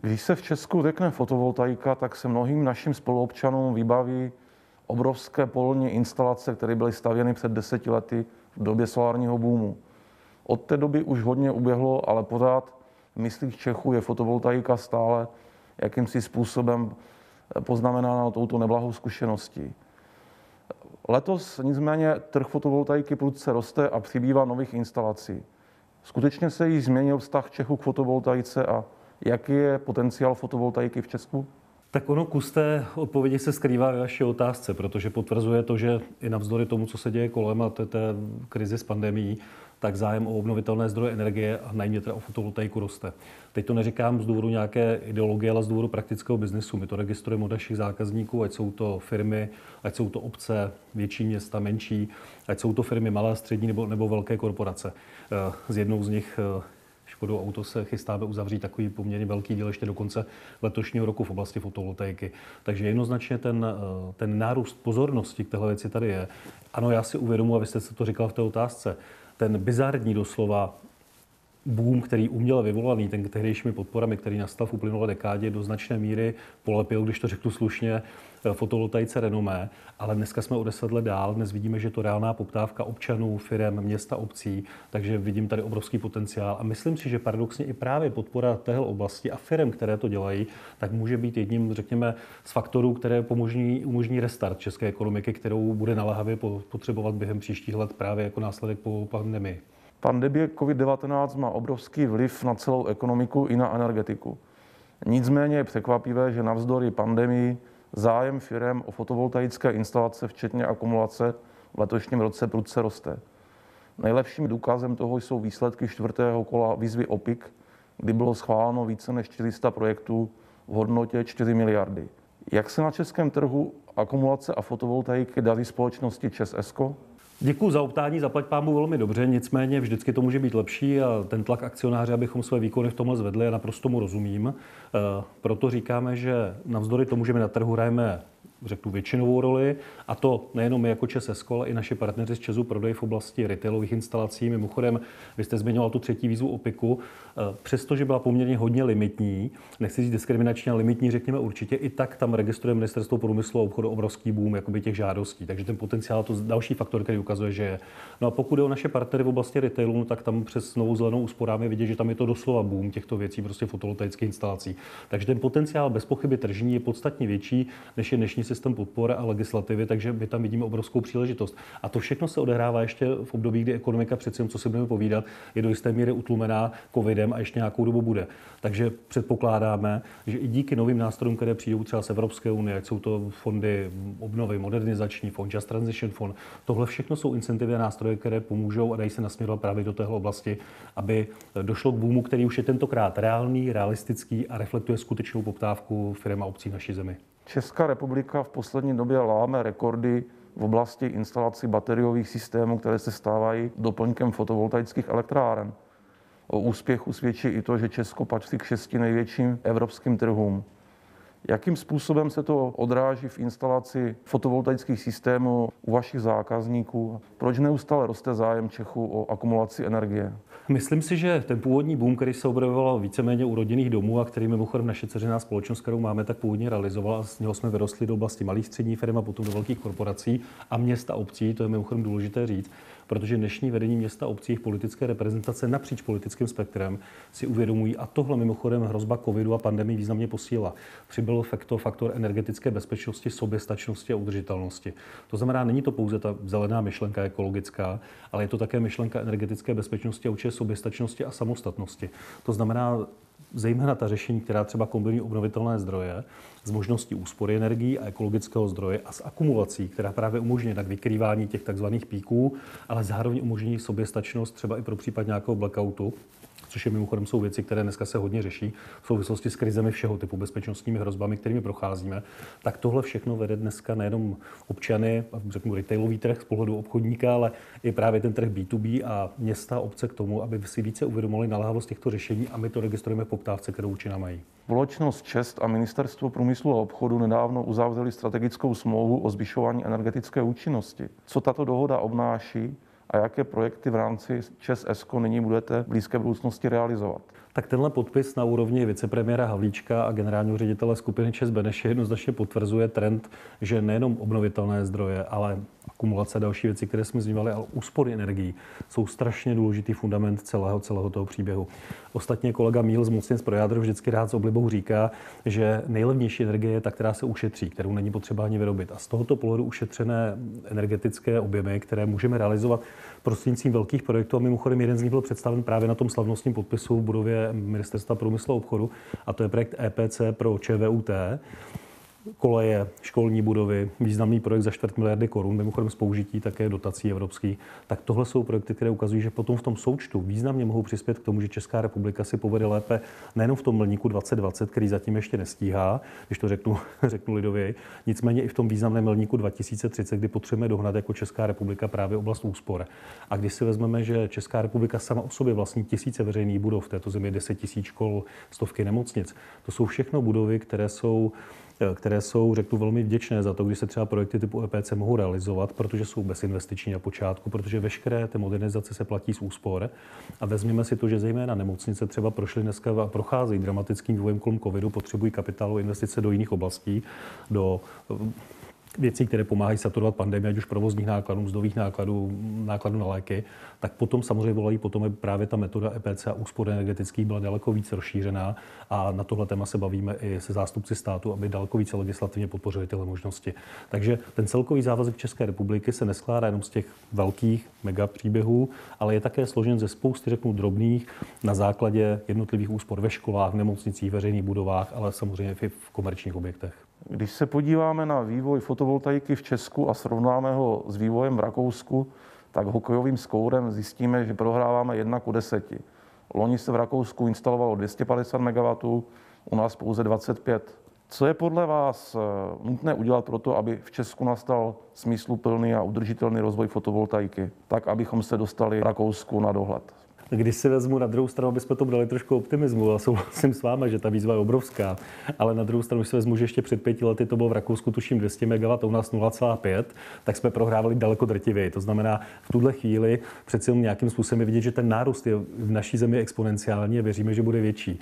Když se v Česku řekne fotovoltaika, tak se mnohým našim spoluobčanům vybaví obrovské polní instalace, které byly stavěny před 10 lety v době solárního boomu. Od té doby už hodně uběhlo, ale pořád v myslích Čechů je fotovoltaika stále jakýmsi způsobem poznamenána touto neblahou zkušeností. Letos nicméně trh fotovoltaiky prudce roste a přibývá nových instalací. Skutečně se již změnil vztah Čechů k fotovoltaice a jaký je potenciál fotovoltaiky v Česku? Tak ono kus té odpovědi se skrývá ve vaší otázce, protože potvrzuje to, že i navzdory tomu, co se děje kolem a té krizi s pandemií, tak zájem o obnovitelné zdroje energie a najmě teda o fotovoltaiku roste. Teď to neříkám z důvodu nějaké ideologie, ale z důvodu praktického biznesu. My to registrujeme od našich zákazníků, ať jsou to firmy, ať jsou to obce, větší města, menší, ať jsou to firmy malé, střední nebo velké korporace. Z jednou z nich Škodou Auto se chystáme uzavřít takový poměrně velký díl ještě do konce letošního roku v oblasti fotovoltaiky. Takže jednoznačně ten nárůst pozornosti k téhle věci tady je. Ano, já si uvědomuji, a vy jste se to říkal v té otázce, ten bizarní doslova boom, který uměle vyvolaný, ten tehdejšími podporami, který nastal v uplynulé dekádě, do značné míry polepil, když to řeknu slušně, fotovoltaice renomé, ale dneska jsme o 10 let dál, dnes vidíme, že je to reálná poptávka občanů, firem, města, obcí, takže vidím tady obrovský potenciál a myslím si, že paradoxně i právě podpora téhle oblasti a firem, které to dělají, tak může být jedním, řekněme, z faktorů, které umožní restart české ekonomiky, kterou bude naléhavě potřebovat během příštích let právě jako následek po pandemii. Pandemie COVID-19 má obrovský vliv na celou ekonomiku i na energetiku. Nicméně je překvapivé, že navzdory pandemii zájem firem o fotovoltaické instalace, včetně akumulace, v letošním roce prudce roste. Nejlepším důkazem toho jsou výsledky 4. kola výzvy OPIC, kdy bylo schváleno více než 400 projektů v hodnotě 4 miliardy. Jak se na českém trhu akumulace a fotovoltaiky daří společnosti ČEZ ESCO? Děkuji za optání, zaplať pámu velmi dobře, nicméně vždycky to může být lepší a ten tlak akcionáře, abychom své výkony v tomhle zvedli, a naprosto mu rozumím. Proto říkáme, že navzdory tomu, že my na trhu hrajeme, řeknu, většinovou roli, a to nejenom my jako ČEZ ESCO, ale i naši partneři z ČEZu Prodej v oblasti retailových instalací. Mimochodem, vy jste zmiňoval tu třetí výzvu OPICu, přestože byla poměrně hodně limitní, nechci říct diskriminační, ale limitní, řekněme určitě, i tak tam registruje Ministerstvo průmyslu a obchodu obrovský boom jakoby těch žádostí. Takže ten potenciál, to další faktor, který ukazuje, že je. No a pokud je o naše partnery v oblasti retailu, no tak tam přes Novou zelenou úsporám je vidět, že tam je to doslova boom těchto věcí, prostě fotovoltaických instalací. Takže ten potenciál bez pochyby tržní je podstatně větší, než je dnešní systém podpory a legislativy, takže my tam vidíme obrovskou příležitost. A to všechno se odehrává ještě v období, kdy ekonomika, přeci co si budeme povídat, je do jisté míry utlumená covidem a ještě nějakou dobu bude. Takže předpokládáme, že i díky novým nástrojům, které přijdou třeba z Evropské unie, ať jsou to fondy obnovy, modernizační fond, Just Transition Fund, tohle všechno jsou incentivy a nástroje, které pomůžou a dají se nasměrovat právě do téhle oblasti, aby došlo k boomu, který už je tentokrát reálný, realistický a reflektuje skutečnou poptávku firem a obcí v naší zemi. Česká republika v poslední době láme rekordy v oblasti instalací bateriových systémů, které se stávají doplňkem fotovoltaických elektráren. O úspěchu svědčí i to, že Česko patří k 6 největším evropským trhům. Jakým způsobem se to odráží v instalaci fotovoltaických systémů u vašich zákazníků? Proč neustále roste zájem Čechů o akumulaci energie? Myslím si, že ten původní boom, který se objevoval víceméně u rodinných domů a který mimochodem naše dceřiná společnost, kterou máme, tak původně realizovala, a z něho jsme vyrostli do oblasti malých středních firm a potom do velkých korporací a měst a obcí, to je mimochodem důležité říct, protože dnešní vedení města a obcí, jejich politické reprezentace napříč politickým spektrem si uvědomují, a tohle mimochodem hrozba covidu a pandemie významně posílila. Přibyl faktor energetické bezpečnosti, soběstačnosti a udržitelnosti. To znamená, není to pouze ta zelená myšlenka ekologická, ale je to také myšlenka energetické bezpečnosti a určitě soběstačnosti a samostatnosti. To znamená, zejména ta řešení, která třeba kombinují obnovitelné zdroje s možností úspory energií a ekologického zdroje a s akumulací, která právě umožňuje tak vykrývání těch takzvaných píků, ale zároveň umožní soběstačnost třeba i pro případ nějakého blackoutu, což je mimochodem jsou věci, které dneska se hodně řeší v souvislosti s krizemi všeho typu, bezpečnostními hrozbami, kterými procházíme. Tak tohle všechno vede dneska nejenom občany, řeknu retailový trh z pohledu obchodníka, ale i právě ten trh B2B a města, obce k tomu, aby si více uvědomili naléhavost těchto řešení, a my to registrujeme v poptávce, kterou určitě mají. Společnost ČEZ a Ministerstvo průmyslu a obchodu nedávno uzavřeli strategickou smlouvu o zvyšování energetické účinnosti. Co tato dohoda obnáší a jaké projekty v rámci ČEZ ESCO nyní budete v blízké budoucnosti realizovat? Tak tenhle podpis na úrovni vicepremiéra Havlíčka a generálního ředitele skupiny ČEZ Beneše jednoznačně potvrzuje trend, že nejenom obnovitelné zdroje, ale akumulace a další věci, které jsme zmiňovali, ale úspory energií jsou strašně důležitý fundament celého toho příběhu. Ostatně kolega Míl z Mocnic pro jádro vždycky rád s oblibou říká, že nejlevnější energie je ta, která se ušetří, kterou není potřeba ani vyrobit. A z tohoto pohledu ušetřené energetické objemy, které můžeme realizovat prostřednictvím velkých projektů, a mimochodem jeden z nich byl představen právě na tom slavnostním podpisu v budově Ministerstva průmyslu a obchodu, a to je projekt EPC pro ČVUT, koleje, školní budovy, významný projekt za 250 miliardy korun, mimochodem s použití také dotací evropských. Tak tohle jsou projekty, které ukazují, že potom v tom součtu významně mohou přispět k tomu, že Česká republika si povede lépe nejenom v tom milníku 2020, který zatím ještě nestíhá, když to řeknu lidově, nicméně i v tom významném milníku 2030, kdy potřebujeme dohnat jako Česká republika právě oblast úspor. A když si vezmeme, že Česká republika sama o sobě vlastní tisíce veřejných budov, v této zemi 10 000 škol, stovky nemocnic, to jsou všechno budovy, které jsou, řeknu, velmi vděčné za to, když se třeba projekty typu EPC mohou realizovat, protože jsou bezinvestiční na počátku, protože veškeré ty modernizace se platí z úspor. A vezměme si to, že zejména nemocnice třeba prošly dneska a procházejí dramatickým vývojem kolem covidu, potřebují kapitálu investice do jiných oblastí, do věcí, které pomáhají saturovat pandemii, ať už provozních nákladů, mzdových nákladů na léky, tak potom samozřejmě volají potom, aby právě ta metoda EPC a úspor energetických byla daleko víc rozšířená, a na tohle téma se bavíme i se zástupci státu, aby daleko více legislativně podpořili tyhle možnosti. Takže ten celkový závazek České republiky se neskládá jenom z těch velkých mega příběhů, ale je také složen ze spousty, řeknu, drobných na základě jednotlivých úspor ve školách, v nemocnicích, veřejných budovách, ale samozřejmě i v komerčních objektech. Když se podíváme na vývoj fotovoltaiky v Česku a srovnáme ho s vývojem v Rakousku, tak hokejovým skórem zjistíme, že prohráváme 1:10. Loni se v Rakousku instalovalo 250 MW, u nás pouze 25. Co je podle vás nutné udělat pro to, aby v Česku nastal smysluplný a udržitelný rozvoj fotovoltaiky, tak abychom se dostali v Rakousku na dohled? Když si vezmu na druhou stranu, abychom tomu dali trošku optimismu, a souhlasím s vámi, že ta výzva je obrovská, ale na druhou stranu, když si vezmu, že ještě před 5 lety to bylo v Rakousku tuším 200 MW, a u nás 0,5, tak jsme prohrávali daleko drtivěji. To znamená, v tuhle chvíli přece jen nějakým způsobem je vidět, že ten nárůst je v naší zemi exponenciální a věříme, že bude větší.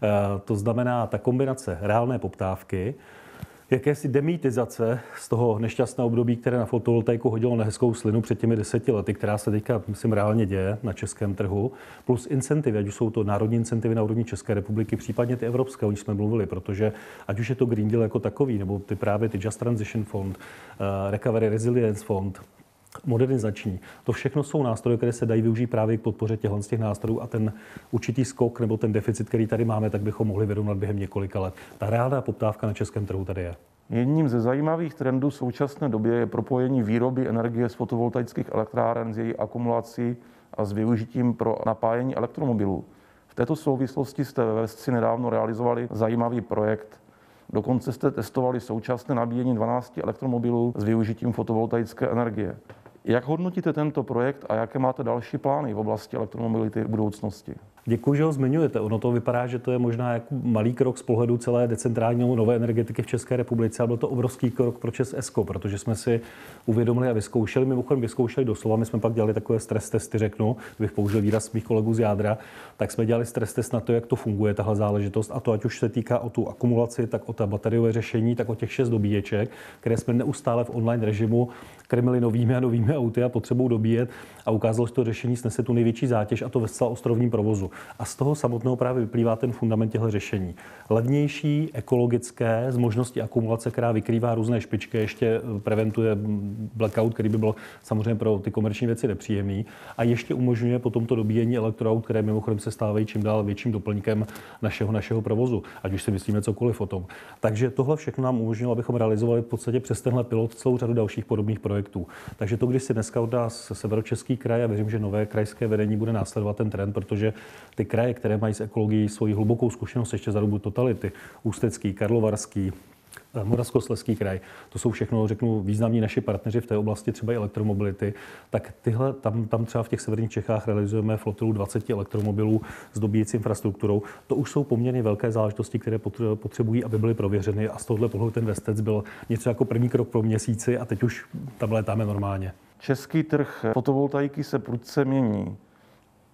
To znamená, ta kombinace reálné poptávky, jakési demýtizace z toho nešťastného období, které na fotovoltaiku hodilo na hezkou slinu před těmi 10 lety, která se teďka, myslím, reálně děje na českém trhu, plus incentivy, ať už jsou to národní incentivy na úrovni České republiky, případně ty evropské, o nich jsme mluvili, protože ať už je to Green Deal jako takový, nebo ty Just Transition Fund, Recovery Resilience Fund, modernizační. To všechno jsou nástroje, které se dají využít právě k podpoře těchto z těch nástrojů, a ten určitý skok nebo ten deficit, který tady máme, tak bychom mohli vyrovnat během několika let. Ta reálná poptávka na českém trhu tady je. Jedním ze zajímavých trendů v současné době je propojení výroby energie z fotovoltaických elektráren s její akumulací a s využitím pro napájení elektromobilů. V této souvislosti jste ve Vesci nedávno realizovali zajímavý projekt. Dokonce jste testovali současné nabíjení 12 elektromobilů s využitím fotovoltaické energie. Jak hodnotíte tento projekt a jaké máte další plány v oblasti elektromobility v budoucnosti? Děkuji, že ho zmiňujete. Ono to vypadá, že to je možná jako malý krok z pohledu celé decentrální nové energetiky v České republice, ale byl to obrovský krok pro ČEZ ESCO, protože jsme si uvědomili a vyzkoušeli, mimochodem vyzkoušeli doslova, my jsme pak dělali takové stres testy, řeknu, bych použil výraz svých kolegů z jádra, tak jsme dělali stres test na to, jak to funguje, tahle záležitost, a to ať už se týká o tu akumulaci, tak o ta bateriové řešení, tak o těch 6 dobíječek, které jsme neustále v online režimu krmili novými a novými auty a potřebou dobíjet, a ukázalo, že to řešení snese tu největší zátěž, a to ve zcela ostrovním provozu. A z toho samotného právě vyplývá ten fundament těchto řešení. Levnější, ekologické, z možnosti akumulace, která vykrývá různé špičky, ještě preventuje blackout, který by byl samozřejmě pro ty komerční věci nepříjemný, a ještě umožňuje potom to dobíjení elektroaut, které mimochodem se stávají čím dál větším doplňkem našeho provozu, ať už si myslíme cokoliv o tom. Takže tohle všechno nám umožnilo, abychom realizovali v podstatě přes tenhle pilot celou řadu dalších podobných projektů. Takže to, když si dneska od nás Severočeský kraj, a věřím, že nové krajské vedení bude následovat ten trend, protože ty kraje, které mají s ekologií svoji hlubokou zkušenost ještě za dobu totality, Ústecký, Karlovarský, Moravskoslezský kraj, to jsou všechno, řeknu, významní naši partneři v té oblasti třeba i elektromobility, tak tam třeba v těch severních Čechách realizujeme flotilu 20 elektromobilů s dobíjecí infrastrukturou. To už jsou poměrně velké záležitosti, které potřebují, aby byly prověřeny, a z tohohle pohledu ten Vestec byl něco jako první krok pro měsíci, a teď už tam létáme normálně. Český trh fotovoltaiky se prudce mění.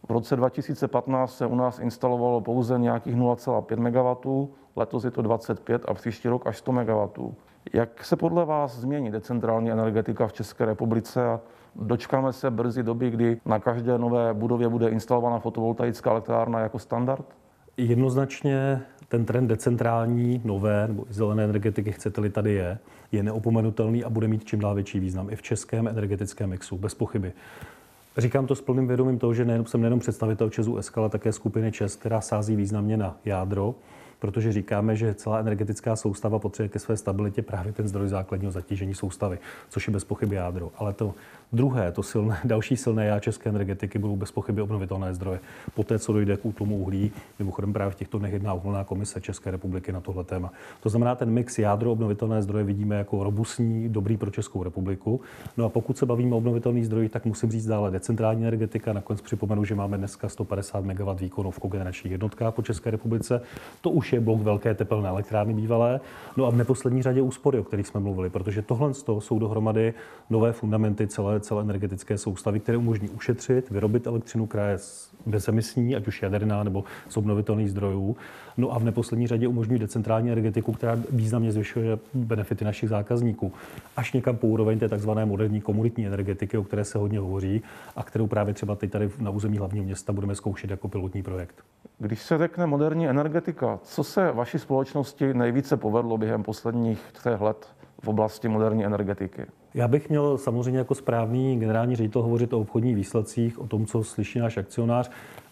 V roce 2015 se u nás instalovalo pouze nějakých 0,5 MW, letos je to 25 a příští rok až 100 MW. Jak se podle vás změní decentrální energetika v České republice a dočkáme se brzy doby, kdy na každé nové budově bude instalována fotovoltaická elektrárna jako standard? Jednoznačně ten trend decentrální, nové nebo zelené energetiky, chcete-li, tady je neopomenutelný a bude mít čím dál větší význam i v českém energetickém mixu, bez pochyby. Říkám to s plným vědomím toho, že jsem nejenom představitel ČEZu SK, ale také skupiny ČEZ, která sází významně na jádro, protože říkáme, že celá energetická soustava potřebuje ke své stabilitě právě ten zdroj základního zatížení soustavy, což je bez pochyby jádro. Ale to druhé, další silné já české energetiky budou bez pochyby obnovitelné zdroje. Poté, co dojde k útlumu uhlí, mimochodem právě v těchto dnech jedná uhelná komise České republiky na tohle téma. To znamená, ten mix jádro obnovitelné zdroje vidíme jako robustní, dobrý pro Českou republiku. No a pokud se bavíme o obnovitelných zdrojích, tak musím říct dále decentrální energetika. Nakonec připomenu, že máme dneska 150 MW výkonu v kogeneračních jednotkách po České republice. To už je blok velké tepelné elektrárny bývalé. No a v neposlední řadě úspory, o kterých jsme mluvili, protože tohle jsou dohromady nové fundamenty celé energetické soustavy, které umožní ušetřit, vyrobit elektřinu, která je bezemisní, ať už jaderná nebo z obnovitelných zdrojů. No a v neposlední řadě umožňují decentrální energetiku, která významně zvyšuje benefity našich zákazníků. Až někam po úroveň té takzvané moderní komunitní energetiky, o které se hodně hovoří a kterou právě třeba teď tady na území hlavního města budeme zkoušet jako pilotní projekt. Když se řekne moderní energetika, co se vaší společnosti nejvíce povedlo během posledních 3 let v oblasti moderní energetiky? Já bych měl samozřejmě jako správný generální ředitel hovořit o obchodních výsledcích, o tom, co slyší náš akcionář,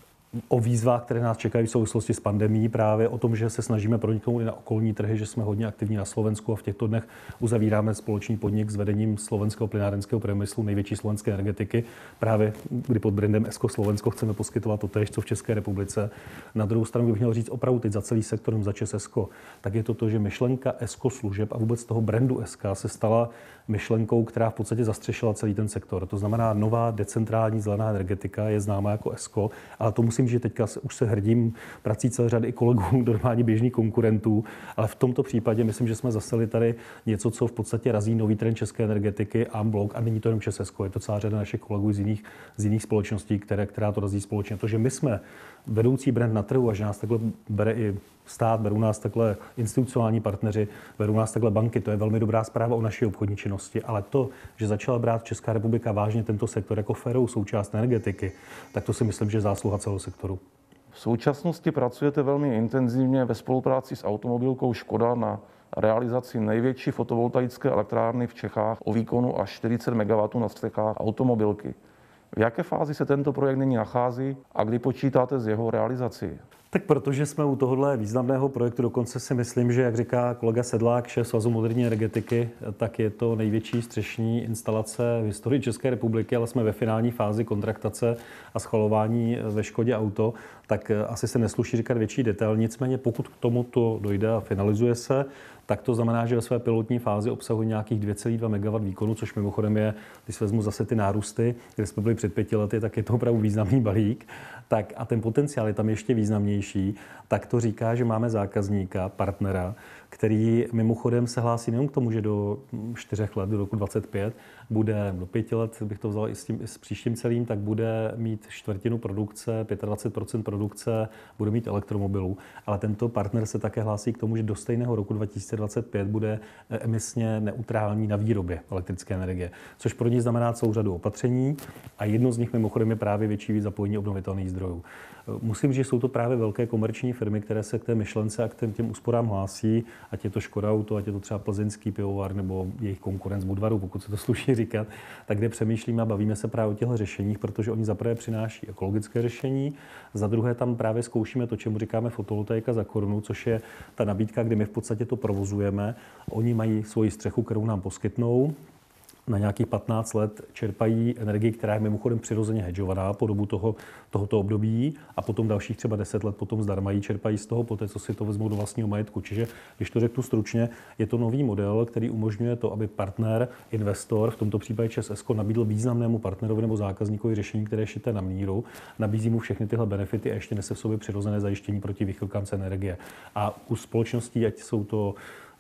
o výzvách, které nás čekají v souvislosti s pandemií, právě o tom, že se snažíme proniknout i na okolní trhy, že jsme hodně aktivní na Slovensku a v těchto dnech uzavíráme společný podnik s vedením slovenského plynárenského průmyslu, největší slovenské energetiky, právě kdy pod brandem Esko Slovensko chceme poskytovat to též, co v České republice. Na druhou stranu bych měl říct opravdu teď za celý sektor, za ČEZ Esko, tak je to, že myšlenka Esko služeb a vůbec toho brandu SK se stala myšlenkou, která v podstatě zastřešila celý ten sektor. To znamená, nová decentrální zelená energetika je známá jako Esko, ale to musím, že teďka už se hrdím prací celé řady i kolegů, normálně běžných konkurentů, ale v tomto případě myslím, že jsme zaseli tady něco, co v podstatě razí nový trend české energetiky en bloc, a není to jenom ČEZ Esko, je to celá řada našich kolegů z jiných společností, která to razí společně. To, že my jsme vedoucí brand na trhu a že nás takhle bere i stát, berou nás takhle institucionální partneři, berou nás takhle banky, to je velmi dobrá zpráva o naší obchodní činnosti, ale to, že začala brát Česká republika vážně tento sektor jako férovou součást energetiky, tak to si myslím, že je zásluha celého sektoru. V současnosti pracujete velmi intenzivně ve spolupráci s automobilkou Škoda na realizaci největší fotovoltaické elektrárny v Čechách o výkonu až 40 MW na střechách automobilky. V jaké fázi se tento projekt nyní nachází a kdy počítáte s jeho realizací? Tak protože jsme u tohohle významného projektu, dokonce si myslím, že, jak říká kolega Sedlák, šéf Svazu moderní energetiky, tak je to největší střešní instalace v historii České republiky, ale jsme ve finální fázi kontraktace a schvalování ve Škodě Auto, tak asi se nesluší říkat větší detail. Nicméně pokud k tomuto dojde a finalizuje se, tak to znamená, že ve své pilotní fázi obsahuje nějakých 2,2 MW výkonu, což mimochodem je, když vezmu zase ty nárůsty, kde jsme byli před 5 lety, tak je to opravdu významný balík. Tak a ten potenciál je tam ještě významnější, tak to říká, že máme zákazníka, partnera, který mimochodem se hlásí nejen k tomu, že do 4 let, do roku 2025, bude do 5 let, bych to vzal i s příštím celým, tak bude mít čtvrtinu produkce, 25% produkce, bude mít elektromobilů. Ale tento partner se také hlásí k tomu, že do stejného roku 2025 bude emisně neutrální na výrobě elektrické energie, což pro ně znamená celou řadu opatření a jedno z nich mimochodem je právě větší zapojení obnovitelných zdrojů. Musím říct, že jsou to právě velké komerční firmy, které se k té myšlence a k těm úsporám hlásí, ať je to Škoda Auto, ať je to třeba plzeňský pivovar nebo jejich konkurent z Budvaru, pokud se to sluší říkat, tak kde přemýšlíme a bavíme se právě o těchto řešeních, protože oni za prvé přináší ekologické řešení, za druhé tam právě zkoušíme to, čemu říkáme fotovoltaika za korunu, což je ta nabídka, kdy my v podstatě to provozujeme. Oni mají svoji střechu, kterou nám poskytnou. Na nějakých 15 let čerpají energii, která je mimochodem přirozeně hedžovaná po dobu tohoto období a potom dalších třeba 10 let potom zdarma ji čerpají z toho, poté co si to vezmou do vlastního majetku. Čiže, když to řeknu stručně, je to nový model, který umožňuje to, aby partner, investor, v tomto případě ČEZ Esko, nabídl významnému partnerovi nebo zákazníkovi řešení, které je šité na míru, nabízí mu všechny tyhle benefity a ještě nese v sobě přirozené zajištění proti výchylkám cen energie. A u společností, ať jsou to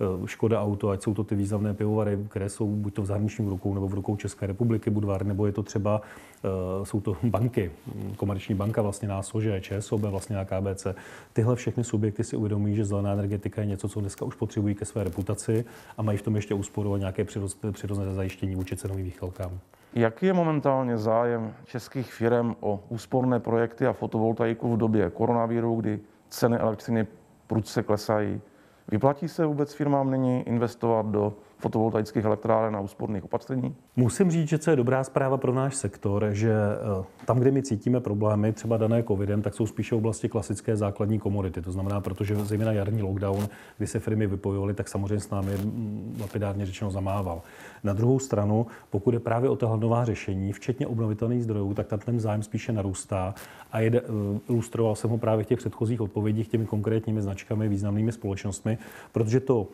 Škoda Auto, ať jsou to ty významné pivovary, které jsou buď to v zahraničním rukou nebo v rukou České republiky, Budvar, nebo je to třeba, jsou to banky, Komerční banka vlastně Násože, ČSOB vlastně na KBC. Tyhle všechny subjekty si uvědomují, že zelená energetika je něco, co dneska už potřebují ke své reputaci a mají v tom ještě úsporu a nějaké přirozené zajištění vůči cenovým výchylkám. Jaký je momentálně zájem českých firm o úsporné projekty a fotovoltaiku v době koronaviru, kdy ceny elektřiny prudce klesají? Vyplatí se vůbec firmám nyní investovat do fotovoltaických elektráren a úsporných opatření? Musím říct, že co je dobrá zpráva pro náš sektor, že tam, kde my cítíme problémy, třeba dané covidem, tak jsou spíše v oblasti klasické základní komodity. To znamená, protože zejména jarní lockdown, kdy se firmy vypojovaly, tak samozřejmě s námi lapidárně řečeno zamával. Na druhou stranu, pokud je právě o tahle nová řešení, včetně obnovitelných zdrojů, tak tam ten zájem spíše narůstá a ilustroval jsem ho právě v těch předchozích odpovědích těmi konkrétními značkami, významnými společnostmi, protože to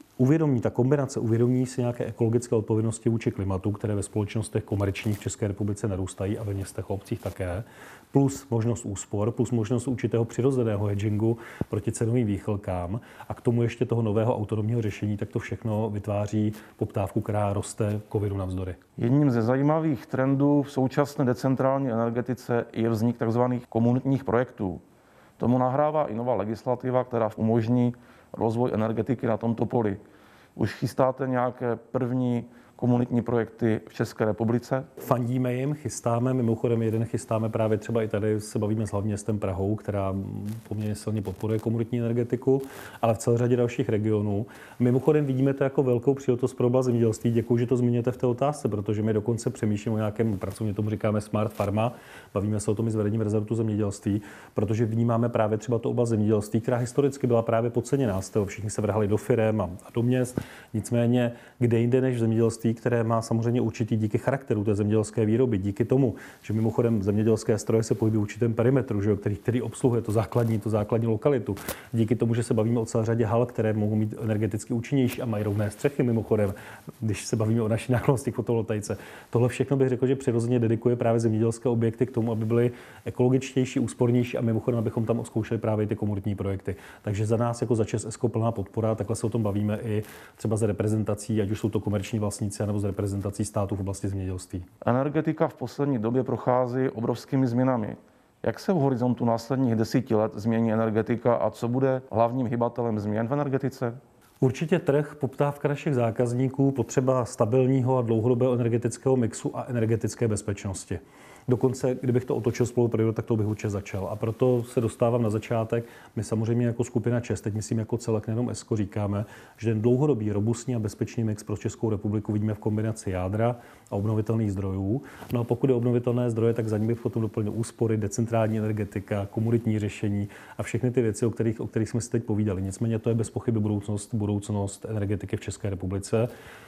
ta kombinace uvědomí si nějaké ekologické odpovědnosti vůči klimatu, které ve společnostech komerčních v České republice narůstají a ve městech a obcích také, plus možnost úspor, plus možnost určitého přirozeného hedgingu proti cenovým výchylkám a k tomu ještě toho nového autonomního řešení, tak to všechno vytváří poptávku, která roste covidu navzdory. Jedním ze zajímavých trendů v současné decentrální energetice je vznik tzv. Komunitních projektů. Tomu nahrává i nová legislativa, která umožní rozvoj energetiky na tomto poli. Už chystáte nějaké první komunitní projekty v České republice? Fandíme jim, chystáme, mimochodem jeden chystáme právě třeba i tady, se bavíme s hlavním městem Prahou, která poměrně silně podporuje komunitní energetiku, ale v celé řadě dalších regionů. Mimochodem vidíme to jako velkou příležitost pro oblast zemědělství. Děkuji, že to zmiňujete v té otázce, protože my dokonce přemýšlíme o nějakém pracovně tomu říkáme Smart Farma, bavíme se o tom i s vedením rezortu zemědělství, protože vnímáme právě třeba tu oblast zemědělství, která historicky byla právě podceněná. Všichni se vrhali do firem a do měst. Nicméně, kde jinde než v zemědělství, které má samozřejmě určitý díky charakteru té zemědělské výroby, díky tomu, že mimochodem zemědělské stroje se pohybují v určitém perimetru, že, který obsluhuje tu základní lokalitu. Díky tomu, že se bavíme o celé řadě hal, které mohou mít energeticky účinnější a mají rovné střechy mimochodem, když se bavíme o naší náklonnosti k fotovoltaice. Tohle všechno bych řekl, že přirozeně dedikuje právě zemědělské objekty k tomu, aby byly ekologičtější, úspornější a mimochodem, abychom tam odzkoušeli právě ty komunitní projekty. Takže za nás jako za ČSSK plná podpora, takhle se o tom bavíme i třeba z reprezentací, ať už jsou to komerční vlastníci nebo z reprezentací států v oblasti zemědělství. Energetika v poslední době prochází obrovskými změnami. Jak se v horizontu následních 10 let změní energetika a co bude hlavním hybatelem změn v energetice? Určitě trh, poptávka našich zákazníků, potřeba stabilního a dlouhodobého energetického mixu a energetické bezpečnosti. Dokonce, kdybych to otočil spolu, tak to bych určitě začal. A proto se dostávám na začátek. My samozřejmě jako skupina ČEZ, teď myslím jako celek, nejenom ESCO, říkáme, že ten dlouhodobý, robustní a bezpečný mix pro Českou republiku vidíme v kombinaci jádra a obnovitelných zdrojů. No a pokud je obnovitelné zdroje, tak za ní bych potom doplnil úspory, decentrální energetika, komunitní řešení a všechny ty věci, o kterých jsme si teď povídali. Nicméně to je bez pochyby budoucnost energetiky v České republice.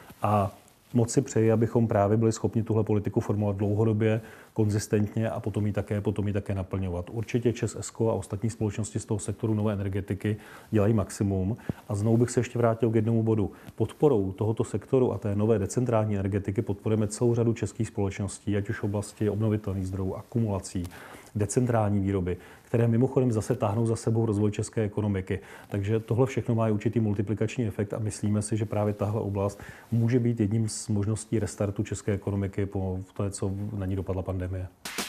A moc si přeji, abychom právě byli schopni tuhle politiku formovat dlouhodobě, konzistentně a potom ji také naplňovat. Určitě ČEZ, a ostatní společnosti z toho sektoru nové energetiky dělají maximum. A znovu bych se ještě vrátil k jednomu bodu. Podporou tohoto sektoru a té nové decentrální energetiky podporujeme celou řadu českých společností, ať už v oblasti obnovitelných zdrojů, akumulací, decentrální výroby, které mimochodem zase táhnou za sebou rozvoj české ekonomiky. Takže tohle všechno má určitý multiplikační efekt a myslíme si, že právě tahle oblast může být jedním z možností restartu české ekonomiky po té, co na ní dopadla pandemie.